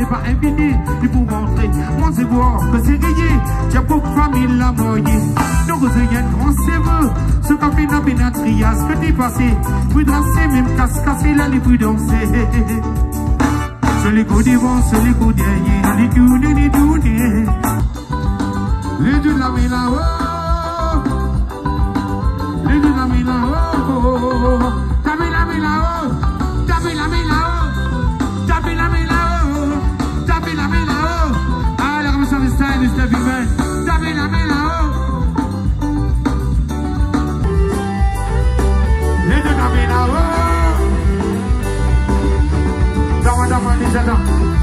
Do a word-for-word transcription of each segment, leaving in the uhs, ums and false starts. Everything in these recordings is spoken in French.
n'est pas infini. Il faut montrer, moi c'est voir que c'est gagné. J'ai beaucoup de famille la moyenne. Donc vous avez un grand cerveau. Ce café n'a pas trias que t'es passé. Puis danser, même casse-casser, là, les puis danser. C'est les coups devant, c'est les coups derrière. Les coups de les dounes. Les deux la vie là-haut. Les deux la vie là-haut. Tapez la vie là-haut. Tapez la vie là-haut. Tapez la vie là-haut. Tapez la vie là-haut. Ah, la remise de style, de style humain. Tapez la vie là-haut. Les deux la vie là-haut. Dama, dama, les adam.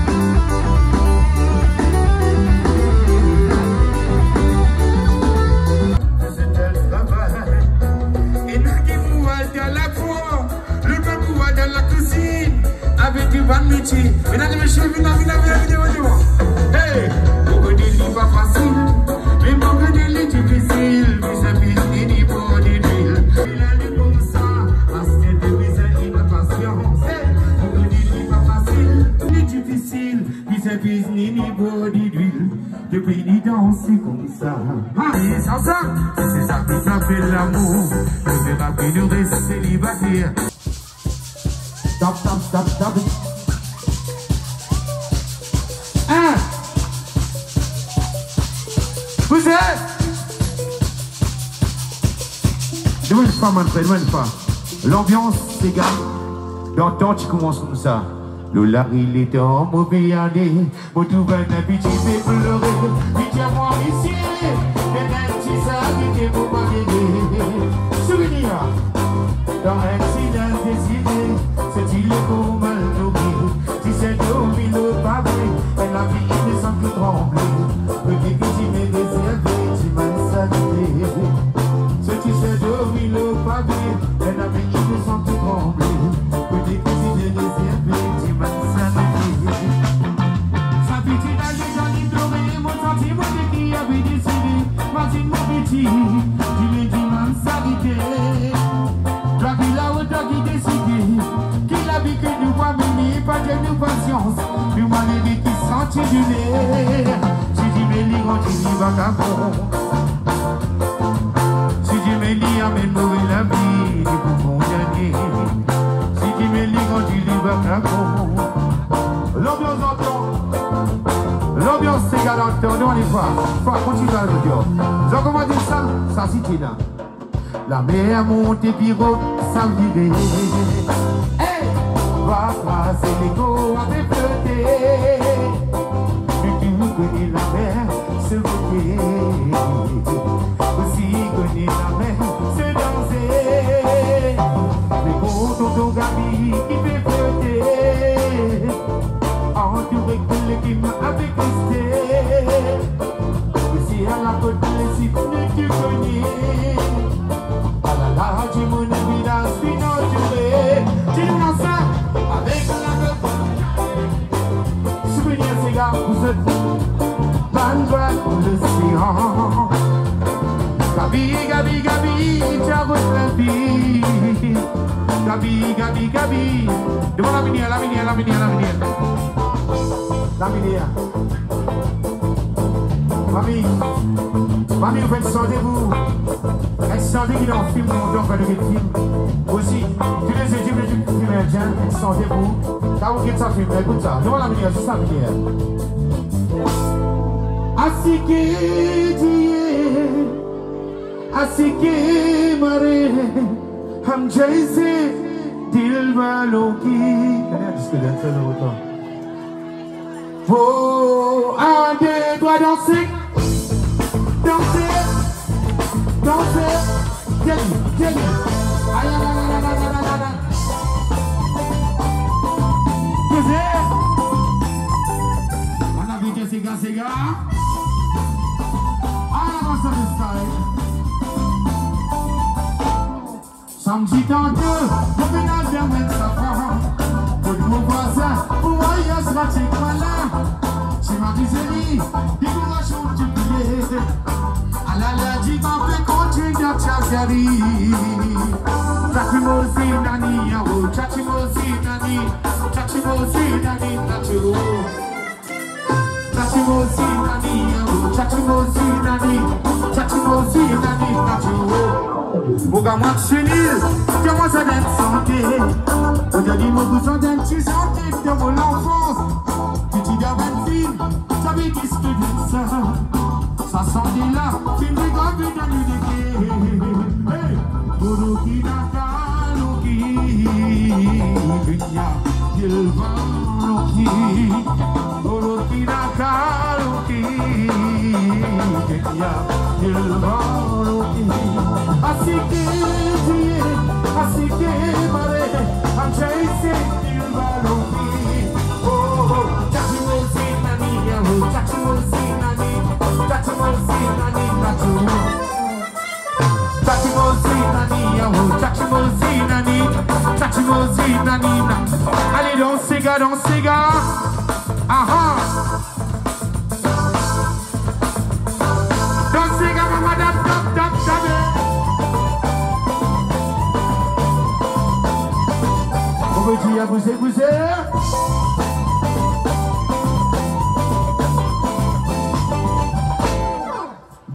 Avec du ban métier, mesdames et messieurs, venez à la vidéo. Hey, beaucoup de livres pas facile, mais beaucoup de livres difficiles. Vous avez fini ni pour des drills. Il a les comme ça, parce que de misère et de patience. Beaucoup de livres pas facile, ni difficiles. Vous avez fini ni pour des drills. Depuis ni danser comme ça. Ah, et sans ça, c'est ça qui s'appelle l'amour. Ne fait pas plus de rester célibataire. Stop, stop, stop, stop. Un. Vous êtes. Demande pas, Manfred, demande pas. L'ambiance, c'est gars. Dans le temps, tu commences comme ça. Lola, il est en mauvais année. Mon tout va n'habiter, mais pleurer. Dis-moi ici. Et même si ça habite, vous m'avez souvenir. Dans l'accident décidé. C'est-il pour mal nourrir? Si c'est dormi le pavé, et la vie ne semble plus trembler. Le dit que tu m'es réservé, tu m'as salué. Si tu sais dormi le pavé, et la vie ne semble plus trembler. Le dit que tu m'es réservé, tu m'as salué. Sa petite a déjà diplômé, mon sentiment de qui avait décidé. Martine mon petit, tu m'es dit m'as salué. La vie là-haut, toi qui décidé. Que nous voit venir, pas de nous patience. Nous m'avons dit qui sentit du nez. Si tu me lis, on dit n'y va qu'à bon. Si tu me lis, amène-moi la vie, nous pouvons gagner. Si tu me lis, on dit n'y va qu'à bon. L'ambiance entend. L'ambiance c'est galant, on y va. Faut continuer à le dire. Donc comment dire ça? Ça c'est là. La mer monte et puis ça me dit. Va passer l'égo avec flotté. Mais tu connais la mer, se voter. Aussi connais la mer, se danser. Mais pour ton gabi qui fait flotter. Entouré de l'équipe avec resté. Aussi à la côte de l'Égypte, tu connais. À la large, mon ami, la suite entourée. Dis-moi ça. Avec la gueule. Souvenir ces gars, vous êtes bandouin pour l'océan. Gabi, Gabi, Gabi, tu as votre la vie. Gabi, Gabi, Gabi. Devant la minière, la minière, la minière, la minière. La minière. Mamie, mamie, vous faites sentez-vous. Elle sentait qu'il est en film, donc on va le film. Aussi, tous les équipes de film américain, elle sentez-vous. Quand vous quittez ça film, écoute ça. Devant la minière, c'est ça la minière. Asiki diye, asiki mare, ham jaise dil walon ki. Allez, à disque d'un seul autant. Oh, un, deux, trois, danser. Danser, danser, Jenny, Jenny, aïe aïe aïe aïe aïe aïe aïe. Posez. On a vu que c'est gars, c'est gars. Ah, on s'en est style. Samedi tantôt, le pénal vient mettre sa femme. Pour le mot voisin, pour voyage, la tique voilà. Tu m'as dit, c'est lui, il vous a chanté du billet. À la ladi, ma fait continuer à chasser. Chachimosi nani, yaho, chachimosi nani, chachimosi nani, nacho. Chachimosi nani, chachimosi nani, chachimosi nani, chachimosi. Moga moi chenil, tiens moi ça d'être santé. Aujourd'hui mon besoin d'un petit santé de mon enfance. Petit gamin fine, j'avais dit ce que dit ça. Ça sentait là, film de grave de l'unité. Hey, Boroki Nakaloki, Kenya, Yelvanoki, Boroki Nakaloki, Kenya, Yelvanoki. Asike, Asike, Mare, I'm chasing Yelvanoki. Oh, Chachimosi Nani, Chachimosi Nani, Chachimosi Nani, Chachimosi Nani, Chachimosi Nani, Chachimosi Nani. Allez, danse, ces gars, danse, ces gars. Aha. Danse, ces gars, maman, tap, tap, tap, tap. On veut dire, vous êtes, vous êtes.